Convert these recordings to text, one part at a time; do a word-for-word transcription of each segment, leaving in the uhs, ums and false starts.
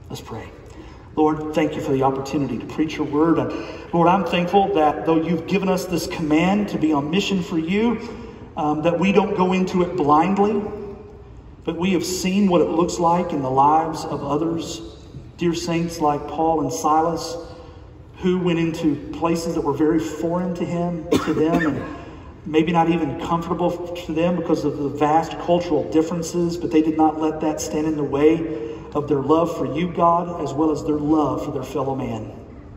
Let's pray. Lord, thank you for the opportunity to preach your word. And Lord, I'm thankful that though you've given us this command to be on mission for you, um, that we don't go into it blindly, but we have seen what it looks like in the lives of others. Dear saints like Paul and Silas, who went into places that were very foreign to him, to them, and maybe not even comfortable to them because of the vast cultural differences, but they did not let that stand in the way of their love for you, God, as well as their love for their fellow man.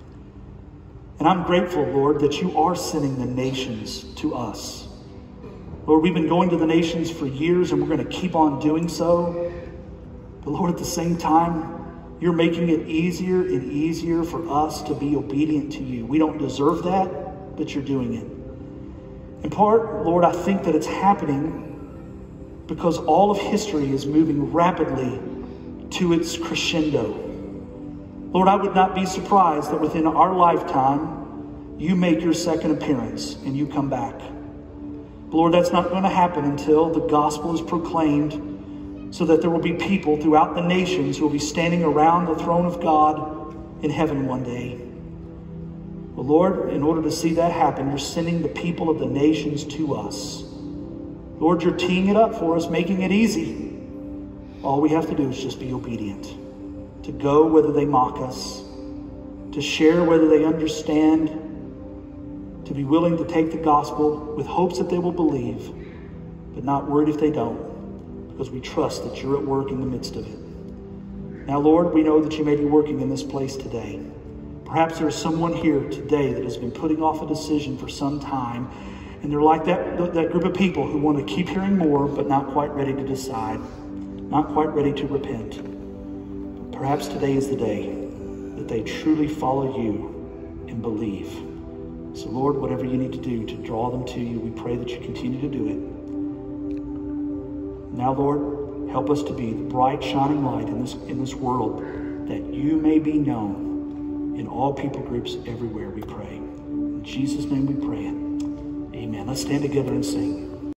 And I'm grateful, Lord, that you are sending the nations to us. Lord, we've been going to the nations for years, and we're going to keep on doing so. But Lord, at the same time, you're making it easier and easier for us to be obedient to you. We don't deserve that, but you're doing it. In part, Lord, I think that it's happening because all of history is moving rapidly to its crescendo. Lord, I would not be surprised that within our lifetime, you make your second appearance and you come back. But Lord, that's not going to happen until the gospel is proclaimed, so that there will be people throughout the nations who will be standing around the throne of God in heaven one day. Well, Lord, in order to see that happen, you're sending the people of the nations to us. Lord, you're teeing it up for us, making it easy. All we have to do is just be obedient, to go whether they mock us, to share whether they understand, to be willing to take the gospel with hopes that they will believe, but not worried if they don't, because we trust that you're at work in the midst of it. Now, Lord, we know that you may be working in this place today. Perhaps there's someone here today that has been putting off a decision for some time, and they're like that, that group of people who want to keep hearing more, but not quite ready to decide. Not quite ready to repent. Perhaps today is the day that they truly follow you and believe. So Lord, whatever you need to do to draw them to you, we pray that you continue to do it. Now, Lord, help us to be the bright, shining light in this, in this world, that you may be known in all people groups everywhere, we pray. In Jesus' name we pray it. Amen. Let's stand together and sing.